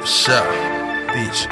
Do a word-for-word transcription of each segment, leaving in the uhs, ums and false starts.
For sure, bitch.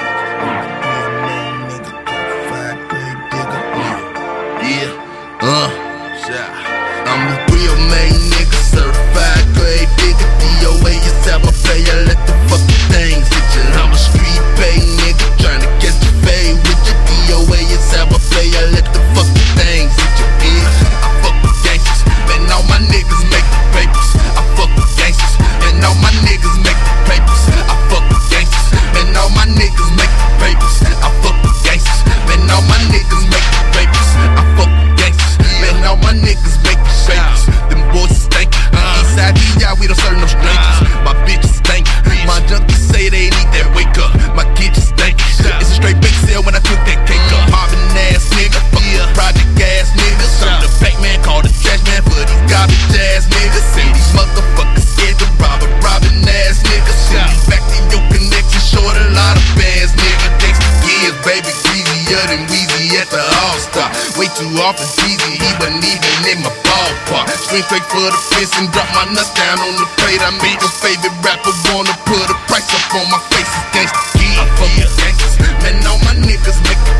Yeah, uh, yeah. I'm a real main nigga, certified grade digger. D O A is how I play, I let the fucking things hit you. I'm a street pay nigga, tryna catch your fade with you. D O A is how I play, I let the fucking things hit you, bitch. I fuck with gangsters, man, all my niggas make the papers. I fuck with gangsters, man, all my niggas make the papers. I fuck with gangsters, man, all my niggas make the papers. I fuck with gangsters, man, all my niggas make the papers. I fuck with gangsters, man, all my niggas make the papers. Them boys stink. Eastside, yeah, we don't serve no strangers. My bitches stink. My junkies say they need that wake up. My kitchen stink. It's a straight bake sale when I took that cake up. Mobbing ass nigga, fuck the project ass niggas. I'm the Pac-Man, call the trash man for these garbage ass niggas. And these motherfuckers scared to rob a robbing ass niggas. Send me back to your connection, short a lot of bands, nigga. Thanks to years, baby, greasier than Weezy at the All-Star. Way too often cheesy, he wasn't even in my ballpark. Swing straight for the fence and drop my nuts down on the plate. I made your favorite rapper wanna put a price up on my face. It's gangsta kid. I fuck with gangsters, man, all my niggas make the